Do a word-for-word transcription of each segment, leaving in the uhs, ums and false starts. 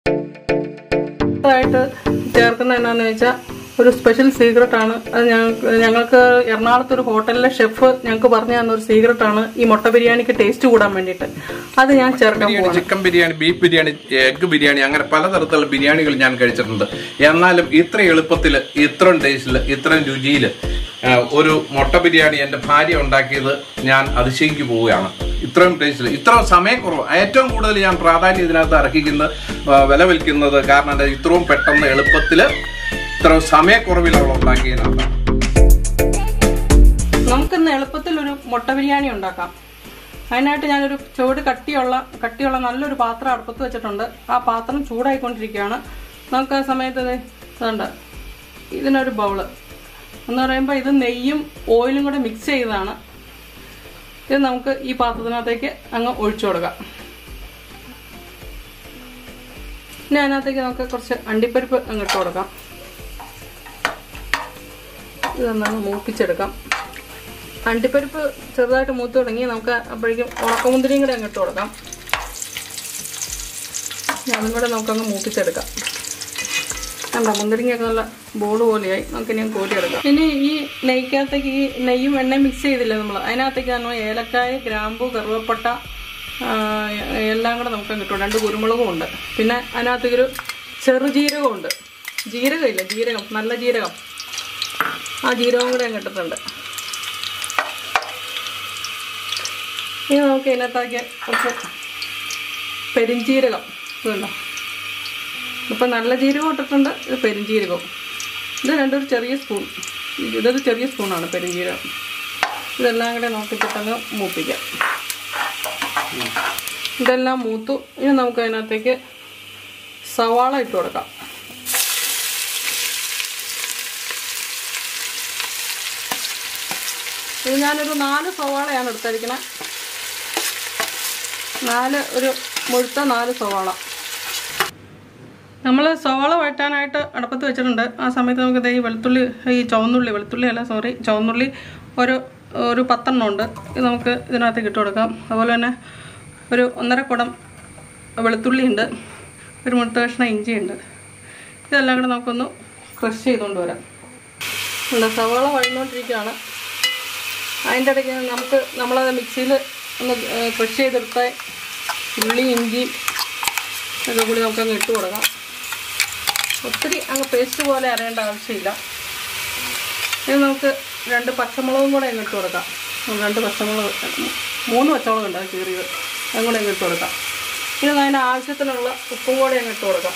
ആയിട്ട് ചേർക്കുന്ന എന്നാന്ന് വെച്ചാൽ ഒരു സ്പെഷ്യൽ സീക്രട്ട് ആണ്. അത് ഞങ്ങൾക്ക് എറണാകുളത്ത് ഒരു ഹോട്ടലിലെ ഷെഫ് ഞങ്ങൾക്ക് പറഞ്ഞു തന്ന ഒരു സീക്രട്ട് ആണ് ഈ മുട്ട ബിരിയാണിക്ക് ടേസ്റ്റ് കൂടാൻ വേണ്ടിയിട്ട്. അത് ഞാൻ ചേർക്കാൻ പോകുന്നു. Chicken biryani, beef biryani, egg biryani, അങ്ങനെ പലതരത്തിലുള്ള ബിരിയാണികൾ ഞാൻ കഴിച്ചിട്ടുണ്ട്. എന്നാലും ഇത്ര എളുപ്പത്തിൽ, ഇത്രയും ടേസ്റ്റിൽ, ഇത്രയും രുചിയിൽ ഒരു മുട്ട ബിരിയാണി എൻ്റെ ഭാര്യ ഉണ്ടാക്കിയത് ഞാൻ അതിശയിക്ക് പോവുകയാണ്. ഇത്രയും ടേസ്റ്റിൽ, ഇത്രയും സമയക്കുറവ്. ഏറ്റവും കൂടുതൽ ഞാൻ പ്രാധാന്യം ഇതിനകത്ത് അർഹിക്കുന്നത്, വില വിൽക്കുന്നത് കാരണം എന്താ, ഇത്രയും പെട്ടെന്ന് എളുപ്പത്തിൽ ഇത്രയും സമയക്കുറവിൽ അവൾ ഉണ്ടാക്കിയതാണ്. നമുക്കിന്ന് എളുപ്പത്തിൽ ഒരു മുട്ട ബിരിയാണി ഉണ്ടാക്കാം. അതിനായിട്ട് ഞാനൊരു ചുവട് കട്ടിയുള്ള കട്ടിയുള്ള നല്ലൊരു പാത്രം അടുപ്പത്ത് വെച്ചിട്ടുണ്ട്. ആ പാത്രം ചൂടായിക്കൊണ്ടിരിക്കുകയാണ്. നമുക്ക് ആ സമയത്ത് ഇതുണ്ട്, ഇതിനൊരു ബൗള് എന്ന് പറയുമ്പോൾ ഇത് നെയ്യും ഓയിലും കൂടെ മിക്സ് ചെയ്തതാണ്. ഇത് നമുക്ക് ഈ പാത്രത്തിനകത്തേക്ക് അങ്ങ് ഒഴിച്ചു കൊടുക്കാം. ഇനി അതിനകത്തേക്ക് നമുക്ക് കുറച്ച് അണ്ടിപ്പരിപ്പ് അങ്ങ് ഇട്ട് കൊടുക്കാം. ഇതൊന്നങ്ങ് മൂപ്പിച്ചെടുക്കാം. അണ്ടിപ്പരിപ്പ് ചെറുതായിട്ട് മൂത്ത് തുടങ്ങി. നമുക്ക് അപ്പോഴേക്കും ഉണക്കമുന്തിരിയും കൂടെ അങ്ങ് ഇട്ട് കൊടുക്കാം. അതും കൂടെ നമുക്കങ്ങ് മൂപ്പിച്ചെടുക്കാം. കണ്ടോ, മുന്തിരിങ്ങയൊക്കെ നല്ല ബോൾ പോലെയായി. നമുക്കിനി കോരിയെടുക്കാം. ഇനി ഈ നെയ്ക്കകത്തേക്ക് ഈ നെയ്യും എണ്ണയും മിക്സ് ചെയ്തില്ലേ നമ്മൾ, അതിനകത്തേക്ക് നമ്മൾ ഏലക്കായ, ഗ്രാമ്പു, കറുവപ്പട്ട എല്ലാം കൂടെ നമുക്ക് കിട്ടും. രണ്ട് കുരുമുളകും ഉണ്ട്. പിന്നെ അതിനകത്തേക്കൊരു ചെറുജീരകം ഉണ്ട്. ജീരകം ഇല്ല, ജീരകം, നല്ല ജീരകം. ആ ജീരകം കൂടെ അങ്ങ് ഇട്ടിട്ടുണ്ട്. ഇനി നമുക്ക് ഇതിനകത്തേക്ക് കുറച്ച് പെരിഞ്ചീരകം ഇതുണ്ടോ. ഇപ്പം നല്ല ജീരകം ഇട്ടിട്ടുണ്ട്. ഇത് പെരിഞ്ചീരകവും. ഇത് രണ്ടൊരു ചെറിയ സ്പൂൺ, ഇതൊരു ചെറിയ സ്പൂണാണ് പെരിഞ്ചീരകം. ഇതെല്ലാം കൂടെ നോക്കിയിട്ടങ്ങ് മൂപ്പിക്കാം. ഇതെല്ലാം മൂത്തു. ഇനി നമുക്ക് അതിനകത്തേക്ക് സവാള ഇട്ട് കൊടുക്കാം. ഇത് ഞാനൊരു നാല് സവാളയാണ് എടുത്തിരിക്കുന്നത്. നാല് ഒരു മുഴുത്ത നാല് സവാള. നമ്മൾ സവാള വഴറ്റാനായിട്ട് അടുപ്പത്ത് വെച്ചിട്ടുണ്ട്. ആ സമയത്ത് നമുക്ക് ഈ വെളുത്തുള്ളി, ഈ ചുവന്നുള്ളി, വെളുത്തുള്ളി അല്ല സോറി ചുവന്നുള്ളി ഒരു ഒരു പത്തെണ്ണം ഉണ്ട്. ഇത് നമുക്ക് ഇതിനകത്തേക്ക് ഇട്ട് കൊടുക്കാം. അതുപോലെ തന്നെ ഒരു ഒന്നര കുടം വെളുത്തുള്ളി ഉണ്ട്. ഒരു മുഴുത്ത കഷ്ണം ഇഞ്ചിയുണ്ട്. ഇതെല്ലാം കൂടെ നമുക്കൊന്ന് ക്രഷ് ചെയ്തുകൊണ്ട് വരാം. ഉണ്ട്, സവാള വഴഞ്ഞുകൊണ്ടിരിക്കുകയാണ്. അതിൻ്റെ ഇടയ്ക്ക് നമുക്ക് നമ്മളത് മിക്സിയിൽ ഒന്ന് ക്രഷ് ചെയ്തെടുത്ത ഉള്ളി, ഇഞ്ചി ഒക്കെ കൂടി നമുക്കങ്ങ് ഇട്ട് കൊടുക്കാം. ഒത്തിരി അങ്ങ് പേസ്റ്റ് പോലെ അരയേണ്ട ആവശ്യമില്ല. ഇനി നമുക്ക് രണ്ട് പച്ചമുളകും കൂടെ അങ്ങ് ഇട്ട് കൊടുക്കാം. രണ്ട് പച്ചമുളക്, മൂന്ന് പച്ചമുളക് ഉണ്ട്, അത് കീറിയത്, അതും കൂടെ അങ്ങ് ഇട്ട് കൊടുക്കാം. ഇനി അതിന് ആവശ്യത്തിനുള്ള ഉപ്പും കൂടെ അങ്ങ് ഇട്ട് കൊടുക്കാം.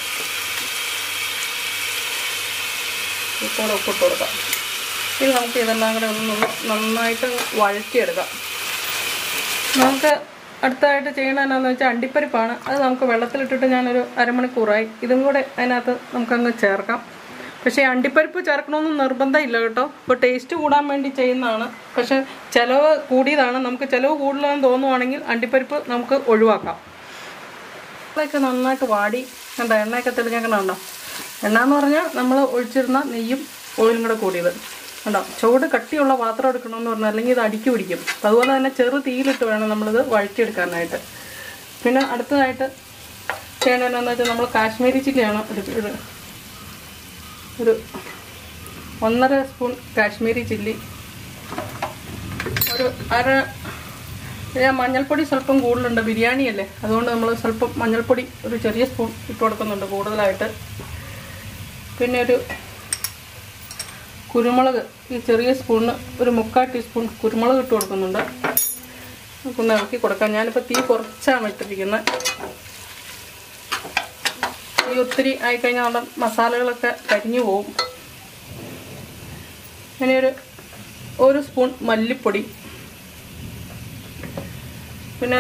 ഉപ്പോടെ ഉപ്പിട്ട് കൊടുക്കാം. ഇനി നമുക്ക് ഇതെല്ലാം കൂടെ ഒന്ന് നന്നായിട്ട് വഴറ്റിയെടുക്കാം. നമുക്ക് അടുത്തതായിട്ട് ചെയ്യണത് എന്നാന്ന് വെച്ചാൽ അണ്ടിപ്പരിപ്പാണ്. അത് നമുക്ക് വെള്ളത്തിലിട്ടിട്ട് ഞാനൊരു അരമണിക്കൂറായി. ഇതും കൂടെ അതിനകത്ത് നമുക്കങ്ങ് ചേർക്കാം. പക്ഷേ അണ്ടിപ്പരിപ്പ് ചേർക്കണമെന്ന് നിർബന്ധമില്ല കേട്ടോ. ഇപ്പോൾ ടേസ്റ്റ് കൂടാൻ വേണ്ടി ചെയ്യുന്നതാണ്. പക്ഷെ ചിലവ് കൂടിയതാണ്. നമുക്ക് ചിലവ് കൂടുതലാണെന്ന് തോന്നുവാണെങ്കിൽ അണ്ടിപ്പരിപ്പ് നമുക്ക് ഒഴിവാക്കാം. അതൊക്കെ നന്നായിട്ട് വാടി കണ്ടോ, എണ്ണയൊക്കെ തെളിഞ്ഞേക്കണുണ്ടോ. എണ്ണ എന്ന് പറഞ്ഞാൽ നമ്മൾ ഒഴിച്ചിരുന്ന നെയ്യും ഓയിലും കൂടെ കൂടിയത് കണ്ടോ. ചുവട് കട്ടിയുള്ള പാത്രം എടുക്കണമെന്ന് പറഞ്ഞാൽ അല്ലെങ്കിൽ ഇത് അടുക്കി പിടിക്കും. അതുപോലെ തന്നെ ചെറു തീയിലിട്ട് വേണം നമ്മളിത് വഴറ്റിയെടുക്കാനായിട്ട്. പിന്നെ അടുത്തതായിട്ട് ചെയ്യണമെന്ന് വെച്ചാൽ നമ്മൾ കാശ്മീരി ചില്ലിയാണ് ഒരു ഒരു ഒന്നര സ്പൂൺ കാശ്മീരി ചില്ലി, ഒരു അര മഞ്ഞൾപ്പൊടി സ്വല്പം കൂടുതലുണ്ട്, ബിരിയാണിയല്ലേ, അതുകൊണ്ട് നമ്മൾ സ്വല്പം മഞ്ഞൾപ്പൊടി ഒരു ചെറിയ സ്പൂൺ ഇട്ട് കൊടുക്കുന്നുണ്ട് കൂടുതലായിട്ട്. പിന്നെ ഒരു കുരുമുളക്, ഈ ചെറിയ സ്പൂണിന് ഒരു മുക്കാൽ ടീസ്പൂൺ കുരുമുളക് ഇട്ട് കൊടുക്കുന്നുണ്ട്. നമുക്കൊന്ന് ഇറക്കി കൊടുക്കാം. ഞാനിപ്പോൾ തീ കുറച്ചാണ് ഇട്ടിരിക്കുന്നത്. ഈ ഒത്തിരി ആയിക്കഴിഞ്ഞാൽ നമ്മുടെ മസാലകളൊക്കെ കരിഞ്ഞു പോവും. ഇനി ഒരു ഒരു സ്പൂൺ മല്ലിപ്പൊടി, പിന്നെ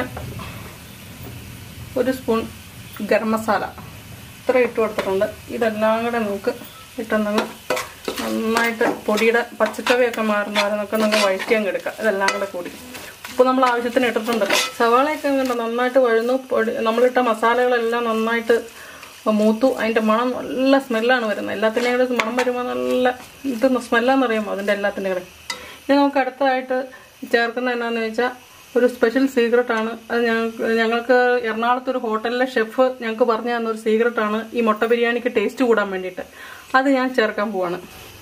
ഒരു സ്പൂൺ ഗരം മസാല, ഇത്ര ഇട്ട് കൊടുത്തിട്ടുണ്ട്. ഇതെല്ലാം കൂടെ നമുക്ക് ഇട്ടെന്നങ്ങ് നന്നായിട്ട് പൊടിയുടെ പച്ചക്കറിയൊക്കെ മാറുന്നവരെ നമുക്ക് നമുക്ക് വഴറ്റിയങ്ങ് എടുക്കാം. ഇതെല്ലാം കൂടെ കൂടി ഉപ്പ് നമ്മൾ ആവശ്യത്തിന് ഇട്ടിട്ടുണ്ടല്ലോ. സവാളയൊക്കെ കണ്ടോ നന്നായിട്ട് വഴന്നു. പൊടി നമ്മളിട്ട മസാലകളെല്ലാം നന്നായിട്ട് മൂത്തു. അതിൻ്റെ മണം നല്ല സ്മെല്ലാണ് വരുന്നത്. എല്ലാത്തിൻ്റെയും കൂടെ മണം വരുമ്പോൾ നല്ല ഇത് സ്മെല്ലാന്ന് അറിയാമോ അതിൻ്റെ എല്ലാത്തിൻ്റെ കൂടെ. ഇനി നമുക്ക് അടുത്തതായിട്ട് ചേർക്കുന്നത് എന്നാന്ന് വെച്ചാൽ ഒരു സ്പെഷ്യൽ സീക്രട്ടാണ്. അത് ഞങ്ങൾക്ക് ഞങ്ങൾക്ക് എറണാകുളത്തൊരു ഹോട്ടലിലെ ഷെഫ് ഞങ്ങൾക്ക് പറഞ്ഞു തന്ന ഒരു സീക്രട്ടാണ് ഈ മുട്ട ബിരിയാണിക്ക് ടേസ്റ്റ് കൂടാൻ വേണ്ടിയിട്ട്. അത് ഞാൻ ചേർക്കാൻ പോവാണ്.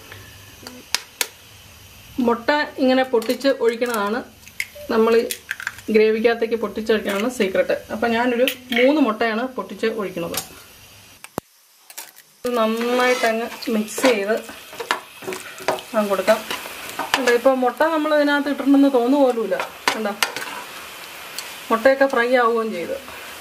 മുട്ട ഇങ്ങനെ പൊട്ടിച്ച് ഒഴിക്കണതാണ് നമ്മൾ ഗ്രേവിക്കകത്തേക്ക് പൊട്ടിച്ചൊഴിക്കണതാണ് സീക്രട്ട്. അപ്പം ഞാനൊരു മൂന്ന് മുട്ടയാണ് പൊട്ടിച്ച് ഒഴിക്കുന്നത്. നന്നായിട്ടങ്ങ് മിക്സ് ചെയ്ത് ഞാൻ കൊടുക്കാം. ഇപ്പോൾ മുട്ട നമ്മൾ ഇതിനകത്ത് ഇട്ടിട്ടുണ്ടെന്ന് തോന്നു പോലുമില്ല. കണ്ടോ, മുട്ടയൊക്കെ ഫ്രൈ ആവുകയും ചെയ്ത്.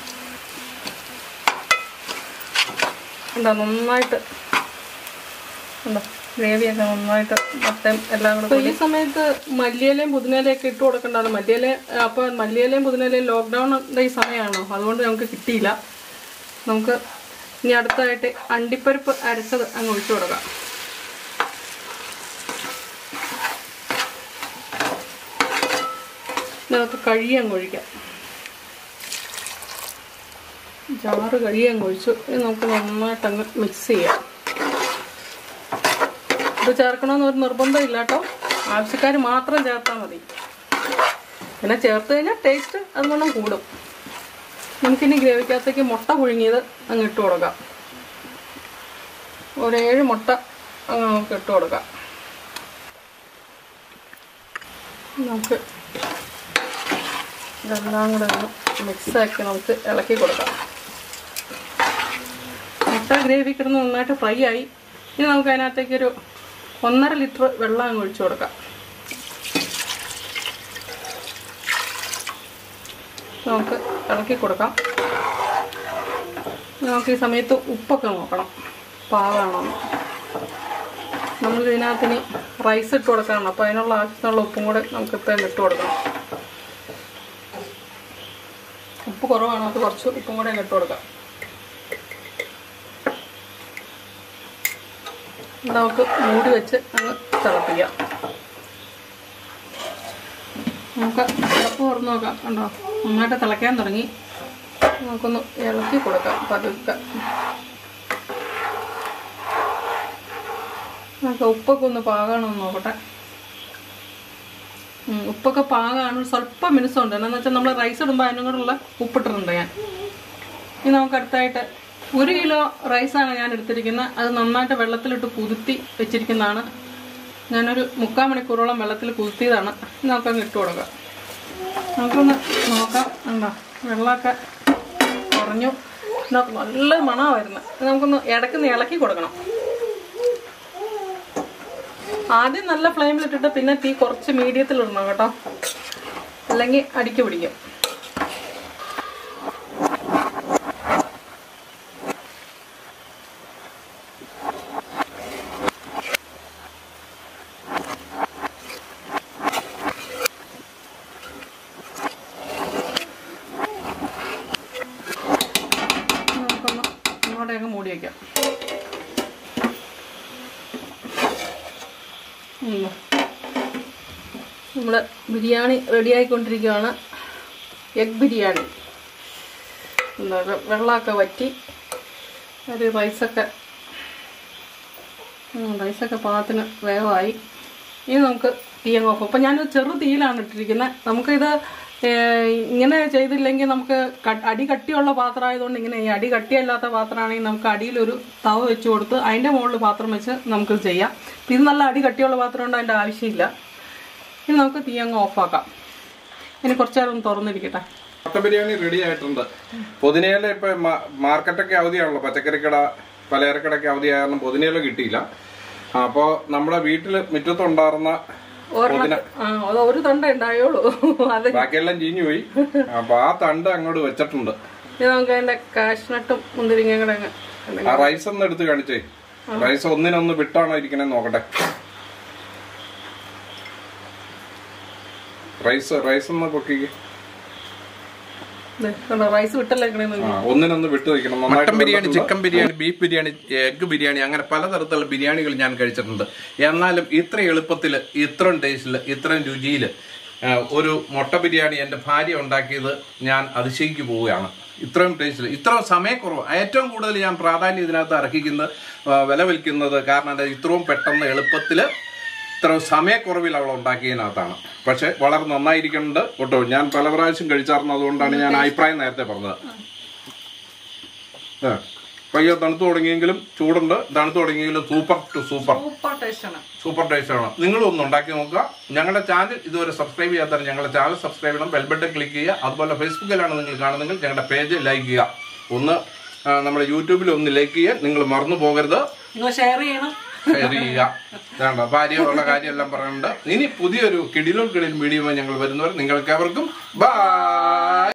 കണ്ടോ, നന്നായിട്ട് കണ്ടോ ഗ്രേവിയൊക്കെ നന്നായിട്ട് മുട്ടയും എല്ലാം കൂടെ. ഈ സമയത്ത് മല്ലിയിലയും പുതിനയിലയൊക്കെ ഇട്ട് കൊടുക്കണ്ടാണ്. മല്ലിയില അപ്പോൾ മല്ലിയിലയും പുതിനയിലയും ലോക്ക്ഡൗണിൻ്റെ ഈ സമയമാണോ, അതുകൊണ്ട് നമുക്ക് കിട്ടിയില്ല. നമുക്ക് ഇനി അടുത്തതായിട്ട് അണ്ടിപ്പരിപ്പ് അരച്ചത് അങ്ങ് ഒഴിച്ചു കൊടുക്കാം. നമുക്ക് കഴുകി അങ്ങ് ഒഴിക്കാം. ജാറ് കഴുകി അങ്ങ് ഒഴിച്ചു. ഇനി നമുക്ക് നന്നായിട്ട് അങ്ങ് മിക്സ് ചെയ്യാം. ഇത് ചേർക്കണമെന്ന് ഒരു നിർബന്ധം ഇല്ല കേട്ടോ, ആവശ്യക്കാർ മാത്രം ചേർത്താൽ മതി. പിന്നെ ചേർത്ത് കഴിഞ്ഞാൽ ടേസ്റ്റ് അതുകൊണ്ടും കൂടും. നമുക്കിനി ഗ്രേവിക്കകത്തേക്ക് മുട്ട പുഴുങ്ങിയത് അങ്ങ് ഇട്ട് കൊടുക്കാം. ഒരേഴ് മുട്ട അങ്ങ് നമുക്ക് ഇട്ട് കൊടുക്കാം. നമുക്ക് ഇതെല്ലാം കൂടെ ഒന്ന് മിക്സാക്കി നമുക്ക് ഇളക്കി കൊടുക്കാം. മുട്ട ഗ്രേവി കിടന്ന് നന്നായിട്ട് ഫ്രൈ ആയി. ഇനി നമുക്ക് അതിനകത്തേക്കൊരു ഒന്നര ലിറ്റർ വെള്ളം അങ്ങ് ഒഴിച്ചു കൊടുക്കാം. നമുക്ക് ഇളക്കി കൊടുക്കാം. നമുക്ക് ഈ സമയത്ത് ഉപ്പൊക്കെ നോക്കണം പാകമാണോ. നമ്മൾ ഇതിനകത്തിന് റൈസ് ഇട്ട് കൊടുക്കണം. അപ്പോൾ അതിനുള്ള ആവശ്യത്തിനുള്ള ഉപ്പും കൂടെ നമുക്ക് ഇപ്പം ഇട്ട് കൊടുക്കണം. ഉപ്പ് കുറവാണ്, അത് കുറച്ച് ഉപ്പും കൂടെ ഇട്ട് കൊടുക്കാം. നമുക്ക് മൂടി വെച്ച് അങ്ങ് തിളപ്പിക്കാം. നമുക്ക് തിളപ്പ് തുറന്ന് നോക്കാം. കണ്ടോ, നന്നായിട്ട് തിളയ്ക്കാൻ തുടങ്ങി. നമുക്കൊന്ന് ഇളക്കി കൊടുക്കാം പതുക്കെ. നമുക്ക് ഉപ്പൊക്കെ ഒന്ന് പാകമാണെന്ന് നോക്കട്ടെ. ഉപ്പൊക്കെ പാകമാണ്. സ്വല്പം മിനുസമുണ്ട്. എന്താണെന്ന് വെച്ചാൽ നമ്മൾ റൈസ് ഇടുമ്പോൾ അതിനും കൂടെയുള്ള ഉപ്പിട്ടിട്ടുണ്ട് ഞാൻ. ഇനി നമുക്ക് അടുത്തായിട്ട് ഒരു കിലോ റൈസാണ് ഞാൻ എടുത്തിരിക്കുന്നത്. അത് നന്നായിട്ട് വെള്ളത്തിലിട്ട് കുതിർത്തി വെച്ചിരിക്കുന്നതാണ്. ഞാനൊരു മുക്കാൽ മണിക്കൂറോളം വെള്ളത്തിൽ കുതിർത്തിയതാണ്. നമുക്കങ്ങ് ഇട്ട് കൊടുക്കാം. നമുക്കൊന്ന് നോക്കാം. എന്താ വെള്ളമൊക്കെ കുറഞ്ഞു. നല്ല മണമാണ് വരുന്നത്. നമുക്കൊന്ന് ഇടയ്ക്കൊന്ന് ഇളക്കി കൊടുക്കണം. ആദ്യം നല്ല ഫ്ലെയിമിലിട്ടിട്ട് പിന്നെ തീ കുറച്ച് മീഡിയത്തിലിടണം കേട്ടോ, അല്ലെങ്കിൽ അടിക്ക് പിടിക്കും. നമുക്കൊന്ന് ഇങ്ങോട്ടേക്ക് മൂടി വയ്ക്കാം. നമ്മുടെ ബിരിയാണി റെഡി ആയിക്കൊണ്ടിരിക്കുകയാണ്. എഗ് ബിരിയാണി. എന്താ വെള്ളമൊക്കെ വറ്റി ഒരു റൈസൊക്കെ റൈസൊക്കെ പാകത്തിന് വേഗമായി. ഇനി നമുക്ക് തീയങ്ങ് ഓഫ്. അപ്പം ഞാനൊരു ചെറു തീയിലാണ് ഇട്ടിരിക്കുന്നത്. നമുക്കിത് ഇങ്ങനെ ചെയ്തില്ലെങ്കിൽ നമുക്ക് അടി കട്ടിയുള്ള പാത്രമായതുകൊണ്ട് ഇങ്ങനെ ഈ അടി കട്ടിയല്ലാത്ത പാത്രമാണെങ്കിൽ നമുക്ക് അടിയിലൊരു തവ വെച്ച് കൊടുത്ത് അതിൻ്റെ മുകളിൽ പാത്രം വെച്ച് നമുക്ക് ചെയ്യാം. ഇത് നല്ല അടി കട്ടിയുള്ള പാത്രം കൊണ്ട് അതിൻ്റെ ആവശ്യമില്ല. ഇനി നമുക്ക് തീ അങ്ങ് ഓഫാക്കാം. ഇനി കുറച്ചു നേരം ഒന്ന് തുറന്നിരിക്കട്ടെ. മുട്ട ബിരിയാണി റെഡി ആയിട്ടുണ്ട്. പുതിനയില ഇപ്പൊ മാർക്കറ്റൊക്കെ അവധിയാണല്ലോ, പച്ചക്കറിക്കട പലചരക്കടയൊക്കെ അവധി കാരണം പുതിനയില കിട്ടിയില്ല. അപ്പോ നമ്മുടെ വീട്ടില് മുറ്റത്തുണ്ടായിരുന്ന ഒരു തണ്ട ഉണ്ടായോളൂ, ബാക്കിയെല്ലാം ചീഞ്ഞു പോയി. അപ്പൊ ആ തണ്ട് അങ്ങോട്ട് വെച്ചിട്ടുണ്ട്. നമുക്ക് അതിന്റെ കാഷ്നട്ടും മുന്തിരിങ്ങ കൂടെ ആ റൈസ് ഒന്ന് എടുത്ത് കാണിച്ചേ. റൈസ് ഒന്നിനൊന്ന് വിട്ടാണോ ഇരിക്കണേ നോക്കട്ടെ. റൈസ് റൈസ് ഒന്ന് പൊക്കിക്ക്. ഒന്നിനൊന്ന് വിട്ടു വയ്ക്കണം. Mutton biryani, chicken biryani, beef biryani, egg biryani, അങ്ങനെ പലതരത്തിലുള്ള ബിരിയാണികൾ ഞാൻ കഴിച്ചിട്ടുണ്ട്. എന്നാലും ഇത്ര എളുപ്പത്തിൽ ഇത്രയും ടേസ്റ്റിൽ ഇത്രയും രുചിയിൽ ഒരു മുട്ട ബിരിയാണി എൻ്റെ ഭാര്യ ഉണ്ടാക്കിയത് ഞാൻ അതിശയിക്ക് പോവുകയാണ്. ഇത്രയും ടേസ്റ്റിൽ ഇത്രയും സമയക്കുറവ്. ഏറ്റവും കൂടുതൽ ഞാൻ പ്രാധാന്യം ഇതിനകത്ത് അർഹിക്കുന്നത് വില വിൽക്കുന്നത് കാരണം ഇത്രയും പെട്ടെന്ന് എളുപ്പത്തിൽ ഇത്ര സമയക്കുറവിൽ അവൾ ഉണ്ടാക്കിയതിനകത്താണ്. പക്ഷെ വളരെ നന്നായിരിക്കുന്നുണ്ട് കേട്ടോ. ഞാൻ പല പ്രാവശ്യം കഴിച്ചാർന്നു, അതുകൊണ്ടാണ് ഞാൻ അഭിപ്രായം നേരത്തെ പറഞ്ഞത്. ആ പയ്യ തണുത്തു തുടങ്ങിയെങ്കിലും ചൂടുണ്ട്, തണുത്തു തുടങ്ങിയെങ്കിലും സൂപ്പർ ടു സൂപ്പർ സൂപ്പർ ടേസ്റ്റാണ്. സൂപ്പർ ടേസ്റ്റാണ്. നിങ്ങളും ഒന്ന് ഉണ്ടാക്കി നോക്കുക. ഞങ്ങളുടെ ചാനൽ ഇതുവരെ സബ്സ്ക്രൈബ് ചെയ്യാത്തവർ ഞങ്ങളുടെ ചാനൽ സബ്സ്ക്രൈബ് ചെയ്യണം, ബെൽ ബട്ടൺ ക്ലിക്ക് ചെയ്യുക. അതുപോലെ ഫേസ്ബുക്കിലാണ് നിങ്ങൾ കാണുന്നതെങ്കിൽ ഞങ്ങളുടെ പേജ് ലൈക്ക് ചെയ്യുക. ഒന്ന് നമ്മുടെ യൂട്യൂബിൽ ഒന്ന് ലൈക്ക് ചെയ്യുക, നിങ്ങൾ മറന്നു പോകരുത്. ഷെയർ ചെയ്യണം, ഷെയർ ചെയ്യുക. വേണ്ട ഭാര്യയുള്ള കാര്യമെല്ലാം പറയുന്നുണ്ട്. ഇനി പുതിയൊരു കിടിലും കിടിലും വീഡിയോ ഞങ്ങൾ വരുന്നവർ നിങ്ങൾക്ക് എവർക്കും ബൈ.